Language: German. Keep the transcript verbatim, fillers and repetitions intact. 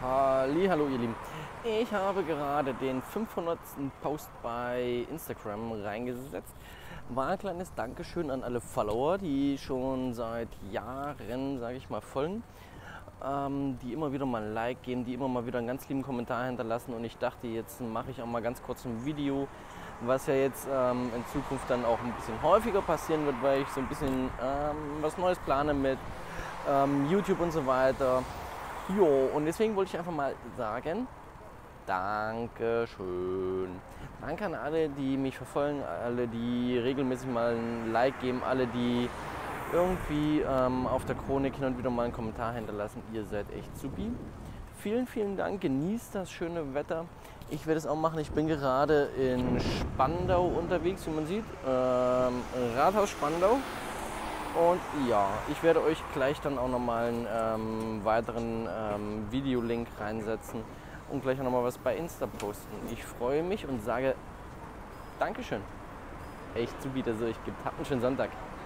Hallo ihr Lieben, ich habe gerade den fünfhundertsten Post bei Instagram reingesetzt. War ein kleines Dankeschön an alle Follower, die schon seit Jahren, sage ich mal, folgen, ähm, die immer wieder mal ein Like geben, die immer mal wieder einen ganz lieben Kommentar hinterlassen. Und ich dachte, jetzt mache ich auch mal ganz kurz ein Video, was ja jetzt ähm, in Zukunft dann auch ein bisschen häufiger passieren wird, weil ich so ein bisschen ähm, was Neues plane mit ähm, YouTube und so weiter. Jo, und deswegen wollte ich einfach mal sagen, Dankeschön. Danke an alle, die mich verfolgen, alle, die regelmäßig mal ein Like geben, alle, die irgendwie ähm, auf der Chronik hin und wieder mal einen Kommentar hinterlassen. Ihr seid echt supi. Vielen, vielen Dank. Genießt das schöne Wetter. Ich werde es auch machen. Ich bin gerade in Spandau unterwegs, wie man sieht. Ähm, Rathaus Spandau. Und ja, ich werde euch gleich dann auch nochmal einen ähm, weiteren ähm, Videolink reinsetzen und gleich auch nochmal was bei Insta posten. Ich freue mich und sage Dankeschön. Echt super, dass es euch gibt. Habt einen schönen Sonntag.